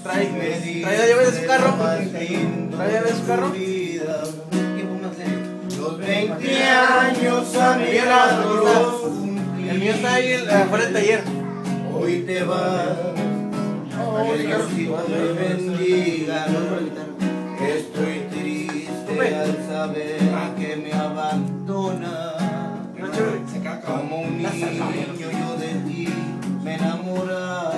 Trae la llave de su carro. Trae la llave de su carro. Los 20 años a mi lado. El mío está ahí afuera del taller. Hoy te vas. Que Diosito te bendiga. Estoy triste al saber que me abandona. Como un niño yo de ti me he enamorado.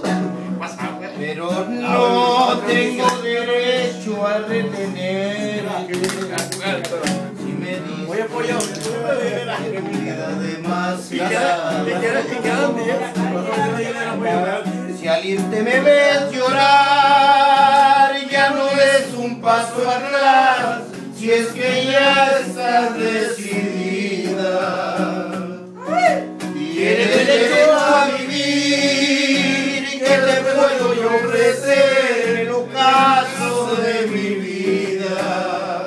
Pero no tengo derecho a retener. Si me dices Oye, pollo. que mi vida demasiado. Si al irte me ves llorar, ya no es un paso atrás. Si es que ya estás decidida, tienes derecho a vivir. ¿Qué te puedo yo ofrecer en el ocaso de mi vida?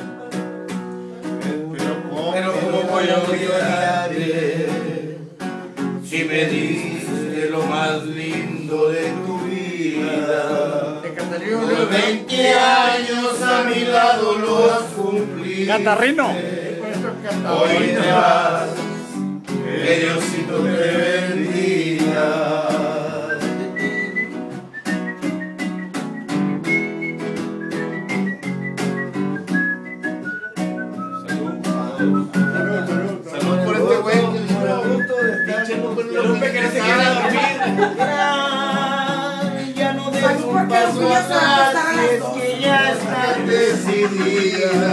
Pero ¿cómo voy a olvidarte si me diste lo más lindo de tu vida? Los 20 años a mi lado los cumplí. Catarrino. Hoy te vas, que Diosito te bendiga. Salud por este güey que le pregunto de estar Lupe que no se quiere dormir. Ya no des un paso atrás, si es que ya estás decidida.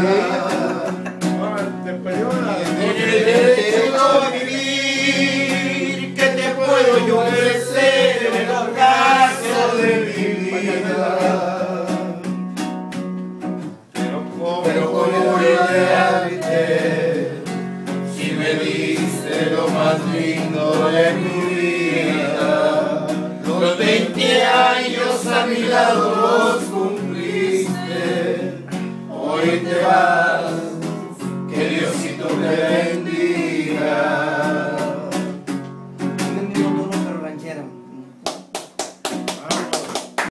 Tienes derecho a vivir. ¿Qué te puedo yo ofrecer en el ocaso de mi vida? Pero ¿cómo voy a olvidarte si me diste lo más lindo de mi vida? Los 20 años a mi lado los cumpliste. Hoy te vas, que Diosito te